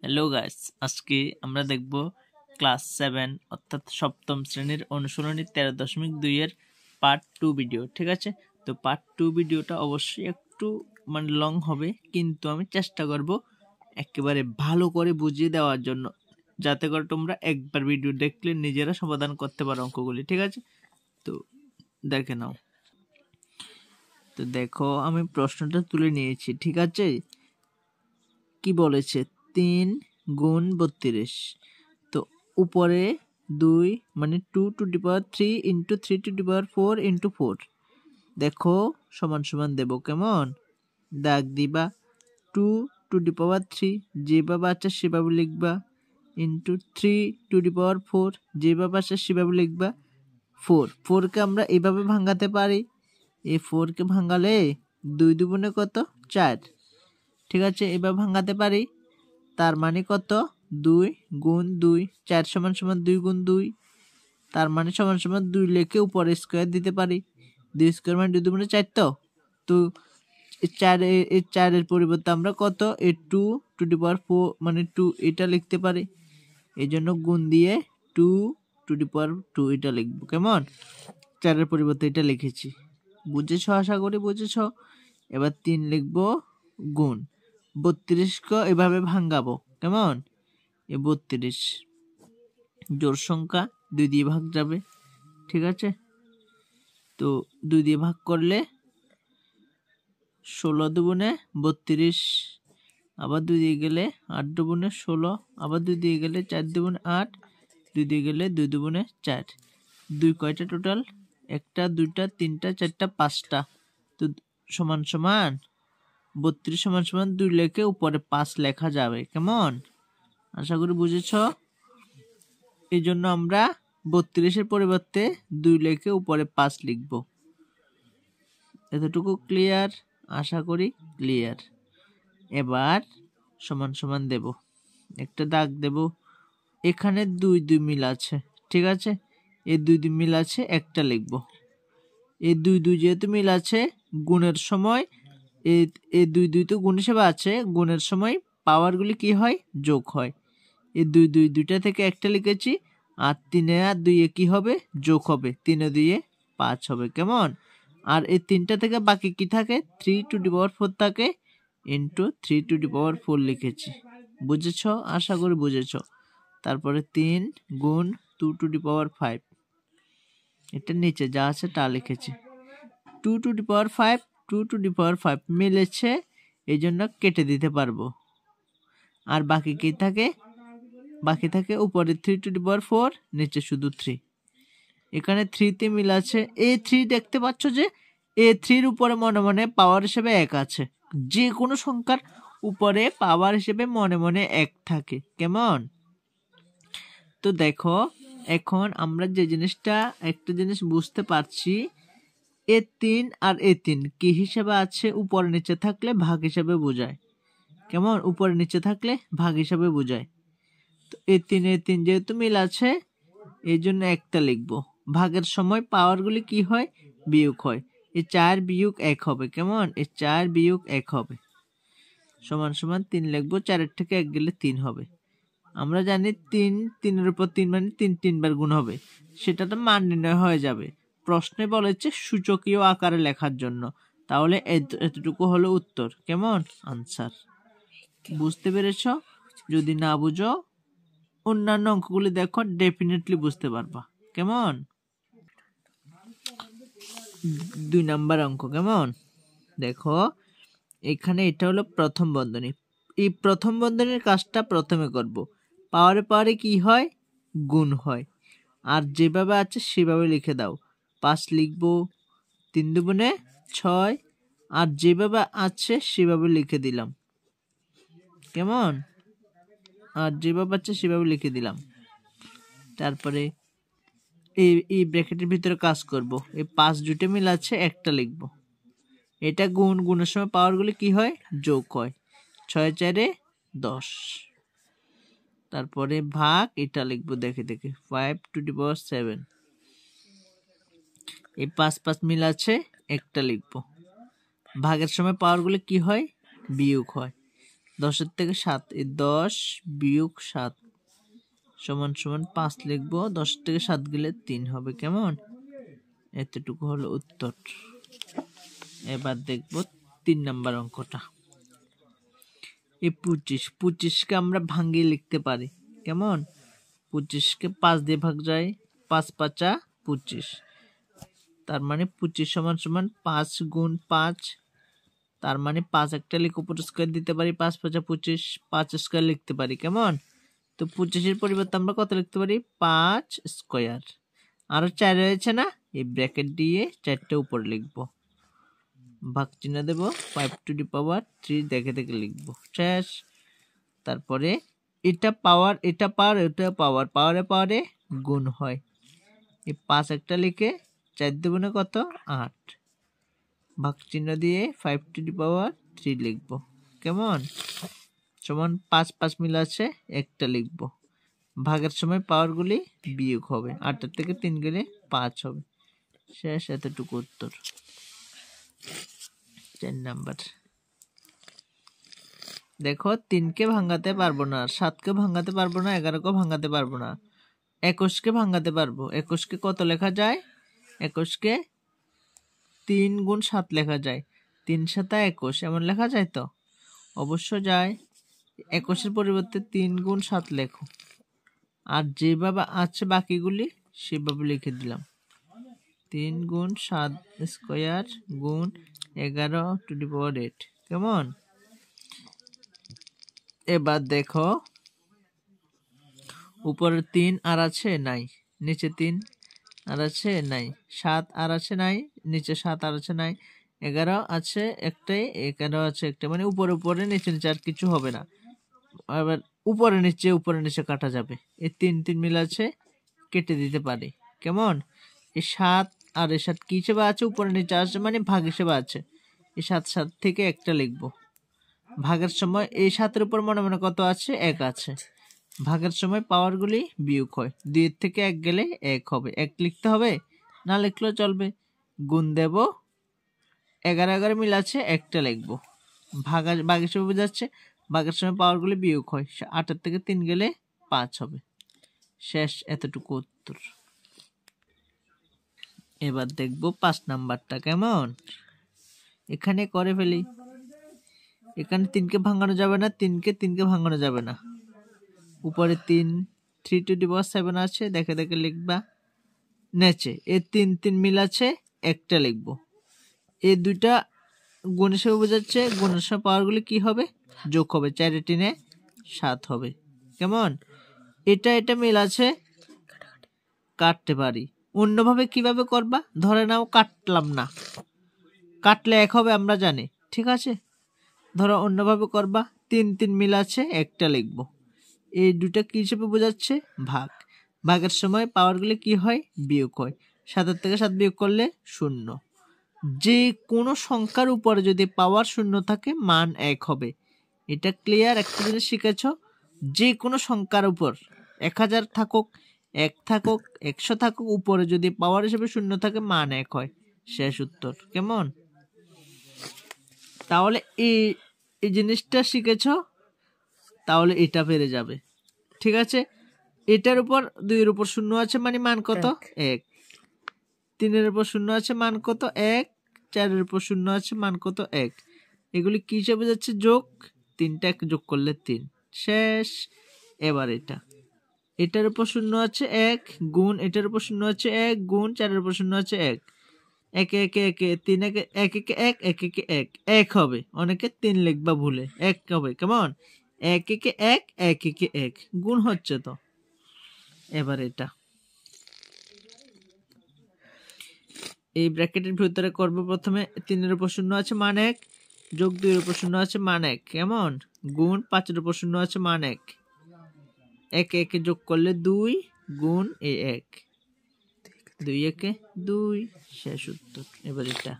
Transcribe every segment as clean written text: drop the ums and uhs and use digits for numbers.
Hello guys, আজকে আমরা দেখব ক্লাস 7 অর্থাৎ সপ্তম শ্রেণীর অনুশীলনী 13.2 এর পার্ট 2 ভিডিও। ঠিক আছে, তো পার্ট 2 ভিডিওটা অবশ্যই একটু লং হবে, কিন্তু আমি চেষ্টা করব একেবারে ভালো করে বুঝিয়ে দেওয়ার জন্য, যাতে করে তোমরা একবার ভিডিও দেখলে নিজেরা সমাধান করতে পারো অঙ্কগুলি। ঠিক আছে, তো দেখে নাও। তো দেখো, আমি প্রশ্নটা তুলে নিয়েছি। ঠিক আছে, কি বলেছে? 3 গুণ 32। তো উপরে 2 মানে 2 to the power 3 into 3 to the power 4 into 4। দেখো সমান সমান দেব, কেমন দাগ দিবা। 2 টু দি পাওয়ার 3 যেভাবে আছে সেভাবে লিখবা, ইন্টু 3 টু দি পাওয়ার 4 যেভাবে আছে সেভাবে লিখবা। 4কে আমরা এইভাবে ভাঙাতে পারি। এই 4কে ভাঙালে 2 দুগুণে কত? 4। ঠিক আছে, এবার ভাঙাতে পারি। তার মানে কত? 2 গুণ 2, 4 সমান সমান 2 গুণ 2। তার মানে সমান সমান 2 লিখে উপরে স্কোয়ার দিতে পারি। 2 স্কোয়ার মানে 2 দুগুণে 4। তো 4 এর পরিবর্তে আমরা কত? 2 টু দি পাওয়ার 4 মানে 2 এটা লিখতে পারি। এই জন্য গুণ দিয়ে 2 টু দি পাওয়ার 2 এটা লিখবো। কেমন? 4 এর পরিবর্তে এটা লিখেছি। বুঝেছ? আশা করি বুঝেছ। এবার 3 লিখবো গুণ 32কে এভাবে ভাঙাবো। কেমন? এ 32 জোড় সংখ্যা 2 দিয়ে ভাগ যাবে। ঠিক আছে, তো 2 দিয়ে ভাগ করলে 16 দুগুণে 32, আবার 2 দিয়ে গেলে 8 দুগুণে 16, আবার 2 দিয়ে গেলে 4 দুগুণে 8, 2 দিয়ে গেলে 2 দুগুণে 4। 2 কয়টা টোটাল? 1টা 2টা 3টা 4টা 5টা। তো সমান সমান 32 সমান সমান 2 লিখে উপরে 5 লেখা যাবে। কেমন? আশা করি বুঝেছ। এই জন্য আমরা 32-এর পরিবর্তে 2 লিখে উপরে 5 লিখব। এতটুকু ক্লিয়ার? আশা করি ক্লিয়ার। এবার সমান সমান দেব, একটা দাগ দেব। এখানে 2 2 মিল আছে। ঠিক আছে, এই 2 2 মিল আছে, একটা লিখব। এই 2 2 যেহেতু মিল আছে, গুণের সময় এই 2 2 তো গুণ হিসেবে আছে, গুণের সময় পাওয়ারগুলি কি হয়? যোগ হয়। এই 2 2 দুইটা থেকে একটা লিখেছি, আর 3 আর 2 কি হবে? যোগ হবে। 3 2 5 হবে। কেমন? আর এই 3টা থেকে বাকি কি থাকে? 3 টু দি পাওয়ার 4 থাকে, ইন্টু 3 টু দি পাওয়ার 4 লিখেছি। বুঝেছ? আশা করি বুঝেছ। তারপরে 3 গুণ 2 টু দি পাওয়ার 5, এটা নিচে যা আছে তা লিখেছি। 2 to the power 5, 2 to the power 5 মিলেছে, এই জন্য কেটে দিতে পারবো। আর বাকি কি থাকে? বাকি থাকে উপরে 3 টু দি পাওয়ার 4, নিচে শুধু 3। এখানে 3 মিল আছে। এই 3 দেখতে পাচ্ছ যে এই 3-র উপরে মনে মনে পাওয়ার হিসেবে 1 আছে। যে কোনো সংখ্যার উপরে পাওয়ার হিসেবে মনে মনে 1 থাকে। কেমন? তো দেখো, এখন আমরা যে জিনিসটা একটা জিনিস বুঝতে পারছি, A3 আর A3 কি হিসেবে আছে? উপরে নিচে থাকলে ভাগ হিসেবে বোঝায়। কেমন? উপরে নিচে থাকলে ভাগ হিসেবে বোঝায়। তো A3 যেহেতু মিল আছে, এই জন্য একটা লিখবো। ভাগের সময় পাওয়ারগুলি কি হয়? বিয়োগ হয়। এই 4 বিয়োগ 1 হবে। কেমন? এই 4 বিয়োগ 1 হবে। সমান সমান 3 লিখবো। 4-এর থেকে 1 গেলে 3 হবে। আমরা জানি 3-3-এর উপর 3 মানে 3 বার গুণ হবে। সেটা তো মান নির্ণয় হয়ে যাবে। প্রশ্নে বলেছে সূচকীয় আকারে লেখার জন্য। তাহলে এতটুকু হলো উত্তর। কেমন? আনসার। বুঝতে পেরেছ? যদি না বুঝো, অন্যান্য অঙ্কগুলি দেখো, ডেফিনেটলি বুঝতে পারবা। কেমন? 2 নাম্বার অঙ্ক। কেমন? দেখো, এখানে এটা হলো প্রথম বন্ধনী। এই প্রথম বন্ধনীর কাজটা প্রথমে করব। পাওয়ারে পাওয়ারে কি হয়? গুণ হয়। আর যেভাবে আছে সেভাবে লিখে দাও। 5 লিখবো, 3 দুগুণে 6, আর যেভাবে আছে সেভাবে লিখে দিলাম। কেমন? আর যেভাবে আছে সেভাবে লিখে দিলাম। তারপরে এই ব্র্যাকেটের ভিতরে কাজ করব। এই 5 দুটো মিল আছে, একটা লিখব। এটা গুণ, গুণের সময় পাওয়ারগুলি কি হয়? যোগ হয়। 6 4 10। তারপরে ভাগ, এটা লিখবো দেখে দেখে, 5 টু দি পাওয়ার 7। এই 5 5 মিল আছে, একটা লিখবো। ভাগের সময় পাওয়ারগুলি কি হয়? বিয়োগ হয়। 10 থেকে 7, এই 10 বিয়োগ 7 সমান সমান 5 লিখবো। 10 থেকে 7 গেলে 3 হবে। কেমন? এতটুকু হলো উত্তর। এবার দেখবো 3 নাম্বার অঙ্কটা। এই 25কে আমরা ভাঙিয়ে লিখতে পারি। কেমন? 25কে 5 দিয়ে ভাগ যায়, 5 5 25, তার মানে 25 সমান সমান 5 গুণ 5, তার মানে 5 একটা লিখে উপর স্কয়ার দিতে পারি, 5 5 25, 5 স্কয়ার লিখতে পারি। কেমন? তো 25-এর পরিবর্তে আমরা কত লিখতে পারি? 5 স্কয়ার। আরো 4 রয়েছে না, এই ব্র্যাকেট দিয়ে 4টা উপরে লিখবো, ভাগ চিহ্ন দেব, 5 টু দি পাওয়ার 3 দেখে দেখে লিখবো, শেষ। তারপরে এটা পাওয়ার, এটা পাওয়ার, এটা পাওয়ার, পাওয়ারে পাওয়ারে গুণ হয়। এই 5 একটা লিখে 4 দুগুণে কত? 8, ভাগ চিহ্ন দিয়ে 5 টু দি পাওয়ার 3 লিখবো। কেমন? সমান 5 5 মিল আছে, একটা লিখবো। ভাগের সময় পাওয়ারগুলি বিয়োগ হবে, 8 থেকে 3 গেলে 5 হবে। শেষ, এতটুকু উত্তর। 4 নাম্বার। দেখো 3কে ভাঙাতে পারবো না, 7কে ভাঙাতে পারবো না, 11কে ভাঙাতে পারবো না, 21কে ভাঙাতে পারবো। 21কে কত লেখা যায়? 21কে 3 গুণ 7 লেখা যায়, 3 7 21, এমন লেখা যায় তো? অবশ্য যায়। 21-এর পরিবর্তে 3 গুণ 7 লেখো, আর যেভাবে আছে বাকিগুলি সেভাবে লিখে দিলাম। 3 গুণ 7 স্কয়ার গুণ 11 টু দি পাওয়ার 8। কেমন? এবার দেখো উপরে 3 আর আছে নাই, নিচে 3 আর আছে নাই, 7 আর আছে নাই, নিচে 7 আর আছে নাই, 11 আছে একটাই, 11 আছে একটা, মানে উপরে উপরে নিচে নিচে আর কিছু হবে না। এবার উপরে নিচে কাটা যাবে, এই 3 3 মিল আছে, কেটে দিতে পারি। কেমন? এই 7 আর এই 7 কি হিসেবে আছে? উপরে নিচে আছে, মানে ভাগ হিসেবে আছে। এই 7 7 থেকে একটা লিখবো। ভাগের সময় এই 7-এর উপর মনে মনে কত আছে? 1 আছে। ভাগের সময় পাওয়ারগুলি বিয়োগ হয়, 2 থেকে 1 গেলে 1 হবে, 1 লিখতে হবে, না লিখলেও চলবে। গুণ দেব, 11 11 মিল আছে, একটা লিখবো। ভাগ হিসেবে বোঝাচ্ছে, ভাগের সময় পাওয়ারগুলি বিয়োগ হয়, 8 থেকে 3 গেলে 5 হবে। শেষ, এতটুকু উত্তর। এবার দেখবো 5 নাম্বারটা। কেমন? এখানে করে ফেলি। এখানে 3কে ভাঙানো যাবে না, 3কে ভাঙানো যাবে না। উপরে 3 টু দি পাওয়ার 7 আছে, দেখে দেখে লিখবা। নিচে এই 3 3 মিল আছে, একটা লিখবো। এই দুইটা গুণ হিসেবে বোঝাচ্ছে, গুণের সময় পাওয়ারগুলি কি হবে? যোগ হবে, 4 3 7 হবে। কেমন? এটা এটা মিল আছে, কাটতে পারি। অন্যভাবে কিভাবে করবা? ধরে নাও কাটলাম না, কাটলে 1 হবে আমরা জানি, ঠিক আছে? ধরো অন্যভাবে করবা, 3 3 মিল আছে, একটা লিখবো। এই দুটা কি হিসেবে বোঝাচ্ছে? ভাগ। ভাগের সময় পাওয়ারগুলি কি হয়? বিয়োগ হয়। 7 থেকে 7 বিয়োগ করলে 0। যে কোনো সংখ্যার উপরে যদি পাওয়ার 0 থাকে, মান 1 হবে। এটা ক্লিয়ার? একটা জিনিস শিখেছ, যে কোনো সংখ্যার উপর 1000 থাকুক, 1 থাকুক, 100 থাকুক, উপরে যদি পাওয়ার হিসেবে 0 থাকে, মান 1 হয়। শেষ উত্তর। কেমন? তাহলে এই জিনিসটা শিখেছ, তাহলে এটা পেরে যাবে, ঠিক আছে? এটার উপর 2 এর উপর 0 আছে, মানে মান কত? 1। 3 এর উপর 0 আছে, মান কত? 1। 4 এর উপর 0 আছে, মান কত? 1। এগুলি কি হিসেবে যাচ্ছে? যোগ। 3টা যোগ করলে 3। শেষ। এবার এটার উপর 0 আছে 1 গুণ, এটার উপর 0 আছে 1 গুণ, 4 এর উপর 0 আছে 1, 1 1 1 3 1 1 1 1 1 1 1 1 হবে। অনেকে 3 লিখবা ভুলে, 1 হবে। কেমন? 1 1 1 1 1 1 গুণ হচ্ছে তো। এবার এটা এই ব্র্যাকেটের ভিতরে করব। প্রথমে 3 এর উপর 0 আছে, মান 1, যোগ 2 এর উপর 0 আছে, মান 1। কেমন? গুণ 5 এর উপর 0 আছে, মান 1, 1 1 যোগ করলে 2 গুণ এই 1, 2 1 2। শেষ উত্তর। এবার এটা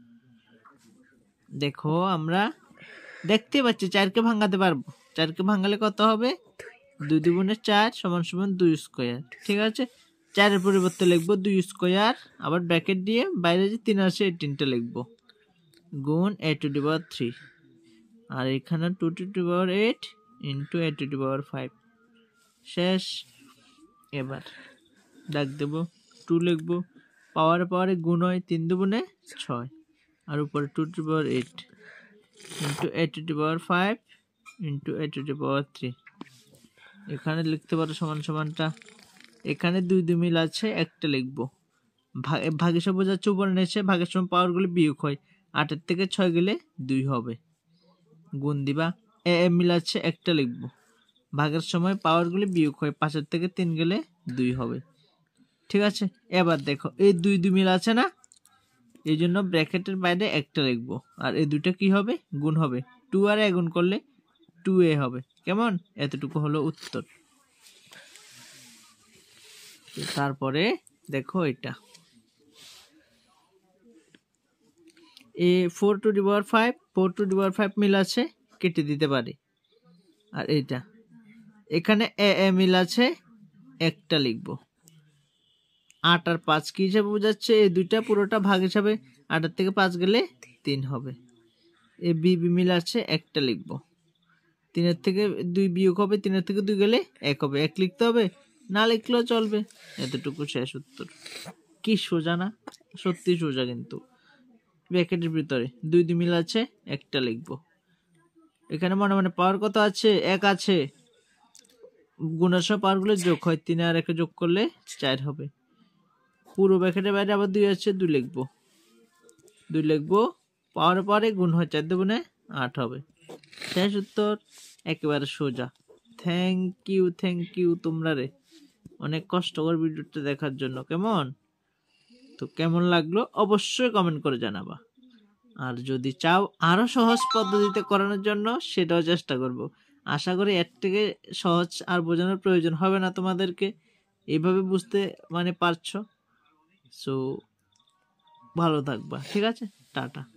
দেখো, আমরা দেখতে পাচ্ছি 4কে ভাঙাতে পারবো। 4কে ভাঙালে কত হবে? 2 2 4 সমান সমান 2 স্কয়ার। ঠিক আছে? 4 এর পরিবর্তে লিখবো 2 স্কয়ার, আবার ব্র্যাকেট দিয়ে বাইরে যে 3 আছে এই 3টা লিখবো, গুণ a টু দি পাওয়ার 3। আর এখানে 2 to the power 8 into 8 to the power 5 শেষ। এবার দাগ দেব, 2 লিখবো, পাওয়ারে গুণ হয়, 3 দুগুণে 6, আর উপরে 2 to the power 8 into 8 to the power 5 into 8 to the power 3। এখানে লিখতে পারো সমান সমানটা, এখানে 2 2 মিল আছে, একটা লিখবো। ভাগের সব বোঝাচ্ছে উপরে নিচে, ভাগের সময় পাওয়ারগুলি বিয়োগ হয়, 8 থেকে 6 গেলে 2 হবে, গুণ দিবা। এ মিল আছে, একটা লিখবো। ভাগের সময় পাওয়ারগুলি বিয়োগ হয়, 5 থেকে 3 গেলে 2 হবে। ঠিক আছে, এবার দেখো এই 2 2 মিল আছে না, এই জন্য ব্র্যাকেটের বাইরে একটা লিখবো, আর এই দুইটা কি হবে, গুণ হবে। 2 আর a গুণ করলে 2a হবে। কেমন? এতটুকু হলো উত্তর। তারপরে দেখো এটা এ 4 two the power 5, 4 two the power 5 মিল আছে, কেটে দিতে পারি। আর এইটা এখানে এ মিল আছে, একটা লিখবো। 8 আর 5 কি হিসাবে বোঝাচ্ছে, এই দুইটা পুরোটা ভাগ হিসাবে, 8 থেকে 5 গেলে 3 হবে। এ বি মিল আছে, একটা লিখবো। 3 থেকে 2 বিয়োগ হবে, 3 থেকে 2 গেলে 1 হবে, 1 লিখতে হবে, না লিখলেও চলবে। এতটুকু শেষ উত্তর। কি সোজা না? সত্যি সোজা। কিন্তু ব্র্যাকেটের ভিতরে 2 2 মিল আছে, একটা লিখবো। এখানে মনে মনে পাওয়ার কত আছে, 1 আছে, গুণের সব পাওয়ারগুলো যোগ হয়, 3 আর 1 যোগ করলে 4 হবে। পুরো ব্র্যাকেটের বাইরে আবার 2 আছে, 2 লিখবো। 2 লিখবো, পাওয়ারে গুণ হয়, 4 দুগুণে 8 হবে। শেষ উত্তর, একেবারে সোজা। থ্যাংক ইউ তোমরা রে, অনেক কষ্টকর ভিডিওটা দেখার জন্য। কেমন তো, কেমন লাগলো অবশ্যই কমেন্ট করে জানাবা। আর যদি চাও আরো সহজ পদ্ধতিতে করানোর জন্য, সেটাও চেষ্টা করব। আশা করি এর থেকে সহজ আর বোঝানোর প্রয়োজন হবে না তোমাদেরকে, এইভাবে বুঝতে পারছো। সো ভালো থাকবা, ঠিক আছে, টাটা।